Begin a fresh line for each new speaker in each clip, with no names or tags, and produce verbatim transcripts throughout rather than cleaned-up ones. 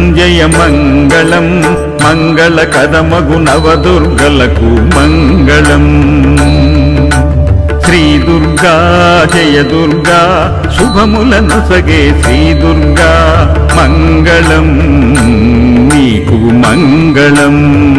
జయమంగళం మంగళకరమగు నవదుర్గలకు మంగళం. శ్రీ దుర్గా జయ దుర్గా శుభములనొసగే శ్రీ దుర్గా మంగళం నీకు మంగళం.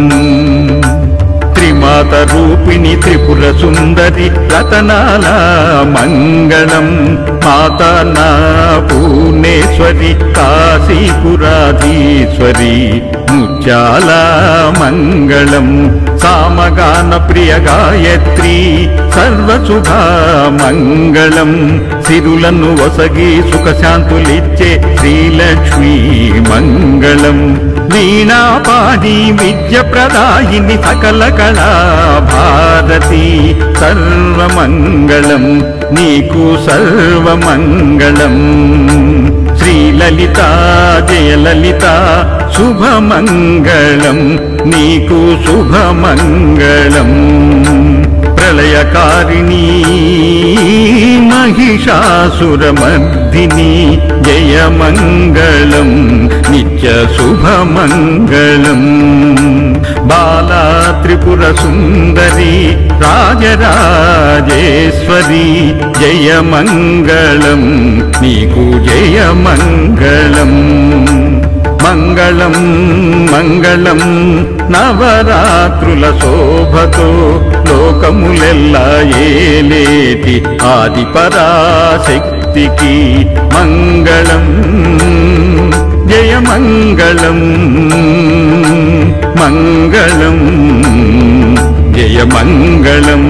త్రిమాత రూపిణి త్రిపుర సుందరి రతనాల మంగళం. మాతా నా పూర్ణేశ్వరి కాశీపురాధీశ్వరి ముత్యాల మంగళం. సామగాన ప్రియ గాయత్రి సర్వశుభ మంగళం. సిరులను వసగి సుఖశాంతులిచ్చే శ్రీలక్ష్మీ మంగళం. వీణాపాణి విద్య ప్రదాయిని సకల కళా భారతి సర్వమంగళం నీకు సర్వమంగళం. శ్రీలలిత జయలలిత శుభమంగళం నీకు శుభమంగళం. ప్రళయకారిణీ మహిషాసురమర్దిని జయమంగళం నిత్య శుభమంగళం. బాలా త్రిపుర సుందరి రాజరాజేశ్వరి జయమంగళం నీకు జయమంగళం. మంగళం మంగళం నవరాత్రుల శోభతో లోకములెల్లా ఏలేటి ఆది పరాశక్తికి మంగళం. జయమంగళం మంగళం జయమంగళం.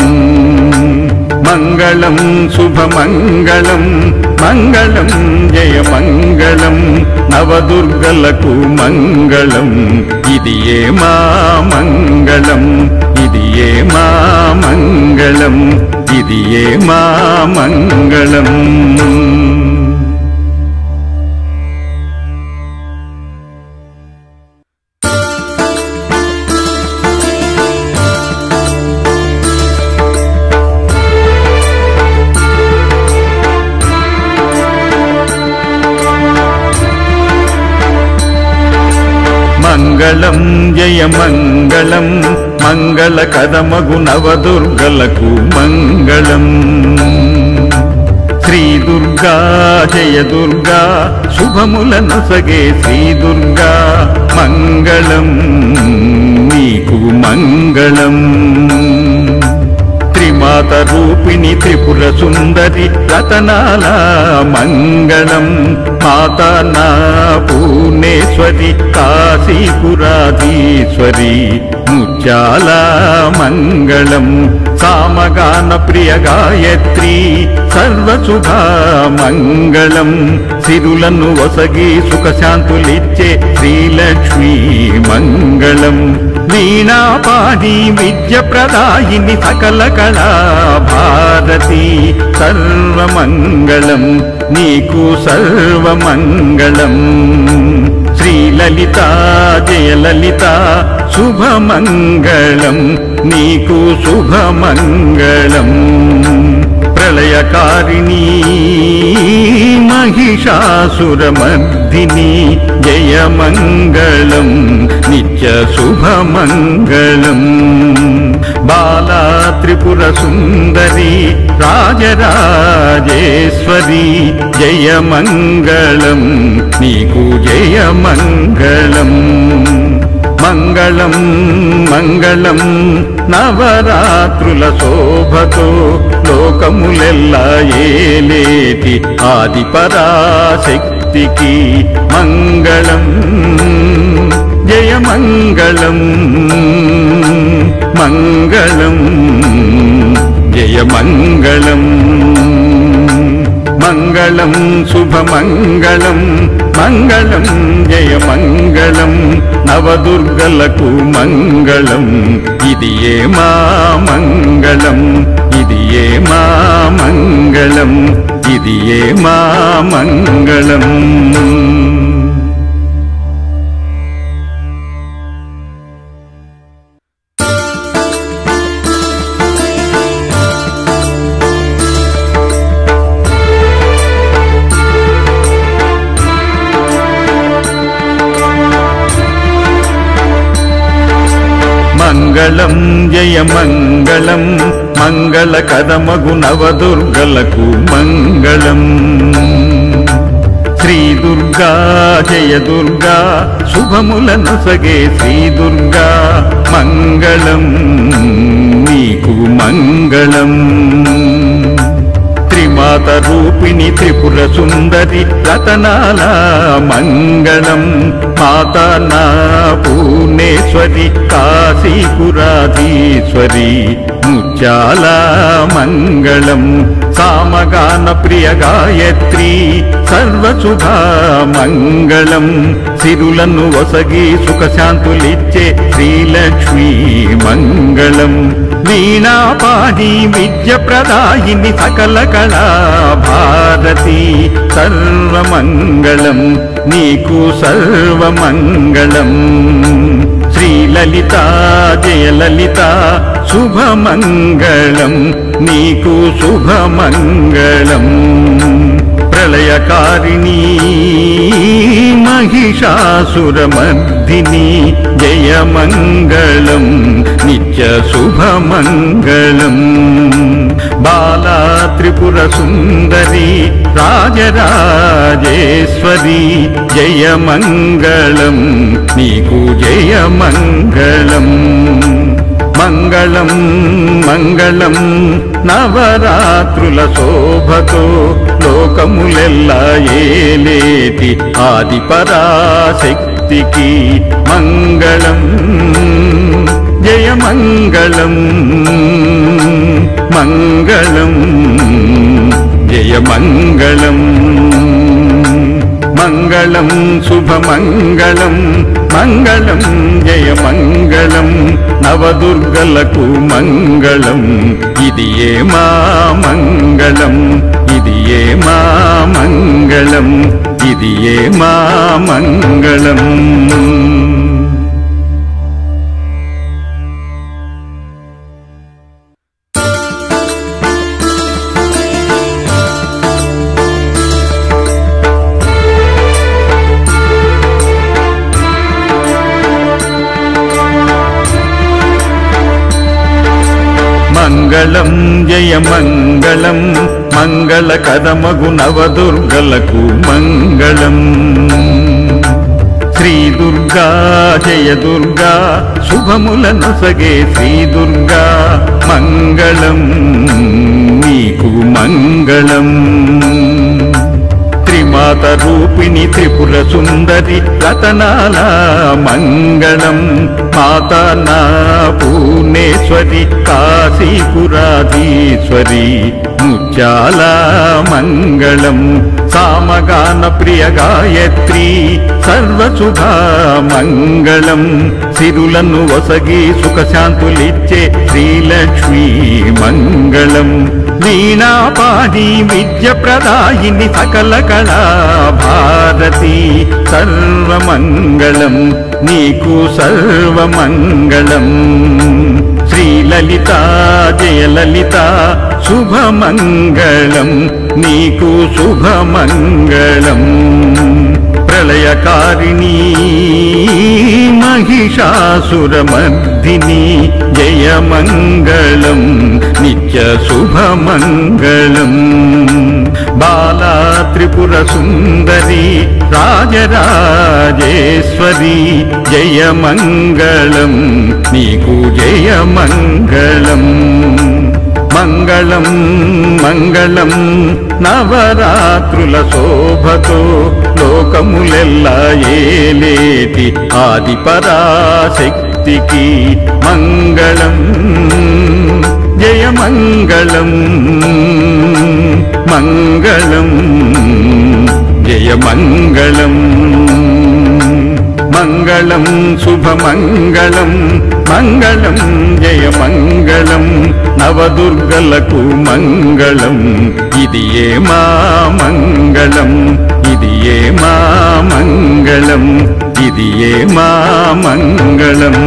మంగళం శుభమంగళం మంగళం జయమంగళం నవదుర్గలకు మంగళం. ఇది ఏ మా మంగళం ఇది ఏ మా మంగళం ఇది ఏ మా మంగళం. మంగళం జయమంగళం మంగళకరమగు నవదుర్గలకు మంగళం. శ్రీ దుర్గా జయ దుర్గా శుభములనొసగే శ్రీ దుర్గా మంగళం నీకు మంగళం. త్రిమాత రూపిణి త్రిపుర సుందరి రతనాల మంగళం. మాతా నా పూర్ణేశ్వరి కాశీపురాధీశ్వరి ముత్యాల మంగళం. సామగాన ప్రియ గాయత్రి సర్వశుభ మంగళం. సిరులను వసగి సుఖశాంతులిచ్చే శ్రీలక్ష్మీ మంగళం. వీణాపాణి విద్య ప్రదాయిని సకల కళా భారతి సర్వమంగళం నీకు సర్వమంగళం. శ్రీలలిత జయలలిత శుభమంగళం నీకు శుభమంగళం. ప్రళయకారిణీ మహిషాసురమర్దిని జయమంగళం నిత్య శుభమంగళం. బాలా త్రిపుర సుందరి రాజరాజేశ్వరి జయమంగళం నీకు జయమంగళం. మంగళం మంగళం నవరాత్రుల శోభతో లోకములెల్లా ఏలేటి ఆది పరాశక్తికి మంగళం. జయమంగళం మంగళం జయమంగళం. మంగళం శుభమంగళం మంగళం జయమంగళం నవదుర్గలకు మంగళం. ఇది ఏ మా మంగళం ఇది ఏ మా మంగళం ఇది ఏ మా మంగళం. మంగళం జయ మంగళం మంగళకరమగు నవదుర్గలకు మంగళం శ్రీ దుర్గా జయ దుర్గా శుభములను సగే శ్రీ దుర్గా మంగళం నీకు మంగళం త్రిమాత రూపిణి త్రిపుర సుందరి రతనాల మంగళం మాతా నా పూర్ణేశ్వరి కాశీపురాధీశ్వరి ముత్యాల మంగళం సామగాన ప్రియ గాయత్రి సర్వశుభా మంగళం సిరులను వసగి సుఖశాంతులిచ్చే శ్రీలక్ష్మీ మంగళం వీణాపాణి విద్య ప్రదాయిని సకల కళా భారతి సర్వమంగళం నీకు సర్వమంగళం శ్రీలలిత జయలలిత శుభమంగళం నీకు శుభమంగళం ప్రళయకారిణీ మహిషాసురమర్దిని జయమంగళం నిత్య శుభమంగళం బాలా త్రిపుర సుందరి రాజరాజేశ్వరి జయమంగళం నీకు జయమంగళం మంగళం మంగళం నవరాత్రుల శోభతో లోకములెల్లా ఏలేటి ఆది పరాశక్తికి మంగళం జయ మంగళం మంగళం జయ మంగళం మంగళం శుభమంగళం మంగళం జయ మంగళం నవదుర్గలకు మంగళం ఇది ఏ మా మంగళం ఇది ఏ మా మంగళం ఇది ఏ మా మంగళం మంగళం జయ మంగళం మంగళకరమగు నవదుర్గలకు మంగళం శ్రీ దుర్గా జయ దుర్గా శుభములను సగే శ్రీ దుర్గా మంగళం నీకు మంగళం త్రిమాత రూపిణి త్రిపుర సుందరి రతనాల మంగళం మాతా నా పూర్ణేశ్వరి కాశీపురాధీశ్వరి ముత్యాల మంగళం సామగాన ప్రియ గాయత్రి సర్వశుభా మంగళం సిరులను వసగి సుఖశాంతులిచ్చే శ్రీలక్ష్మీ మంగళం వీణాపాణి విద్య ప్రదాయిని సకల కళా భారతి సర్వమంగళం నీకు సర్వమంగళం శ్రీలలిత జయలలిత శుభమంగళం నీకు శుభమంగళం ప్రళయకారిణీ మహిషాసురమర్దిని జయమంగళం నిత్య శుభమంగళం బాలా త్రిపుర సుందరి రాజరాజేశ్వరి జయమంగళం నీకు జయమంగళం మంగళం మంగళం నవరాత్రుల శోభతో లోకములెల్లా ఏలేటి ఆది పరాశక్తికి మంగళం జయ మంగళం మంగళం జయ మంగళం మంగళం శుభమంగళం మంగళం జయ మంగళం నవదుర్గలకు మంగళం ఇది ఏ మా మంగళం ఇది ఏ మా మంగళం ఇది ఏ మా మంగళం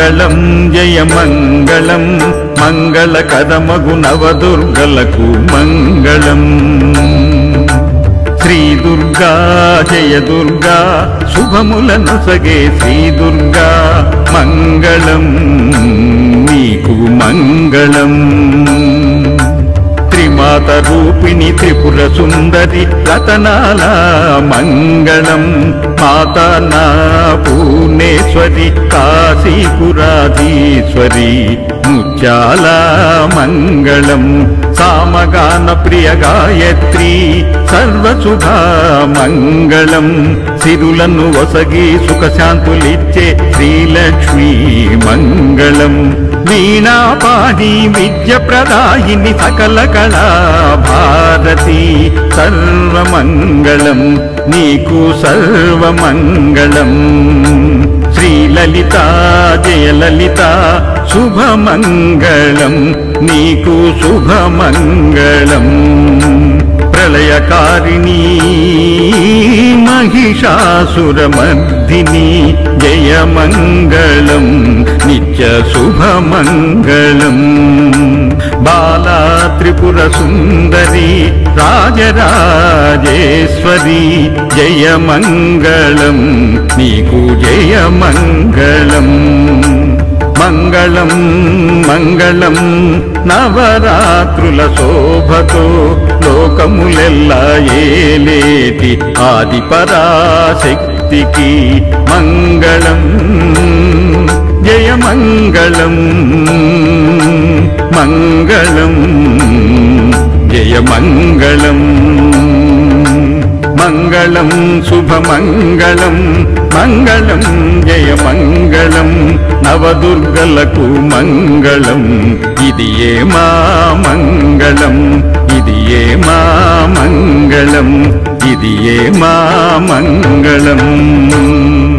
మంగళం జయ మంగళం మంగళ కదమగు నవదుర్గలకు మంగళం శ్రీ దుర్గా జయ దుర్గా శుభములను సగే శ్రీ దుర్గా మంగళం నీకు మంగళం త్రిమాత రూపిణి త్రిపుర సుందరి రతనాల మంగళం మాతా నా పూర్ణేశ్వరి కాశీపురాధీశ్వరి ముత్యాల మంగళం సామగాన ప్రియ గాయత్రి సర్వశుభా మంగళం సిరులను వసగి సుఖశాంతులిచ్చే శ్రీలక్ష్మీ మంగళం వీణాపాణి విద్య ప్రదాయిని సకల కళా భారతి సర్వమంగళం నీకు సర్వమంగళం శ్రీలలిత జయలలిత శుభమంగళం నీకు శుభమంగళం ప్రళయకారిణీ महिषासुरमर्दिनी जयमङ्गलं नित्य शुभमङ्गलं बाला त्रिपुरसुन्दरी राजराजेश्वरी जयमङ्गलं नीकु जयमङ्गलं మంగళం మంగళం నవరాత్రుల శోభతో లోకములెల్లా ఏలేటి ఆది పరాశక్తికి మంగళం జయ మంగళం మంగళం జయ మంగళం మంగళం శుభమంగళం మంగళం జయ మంగళం నవదుర్గలకు మంగళం ఇది ఏ మా మంగళం ఇది ఏ మా మంగళం ఇది ఏ మా మంగళం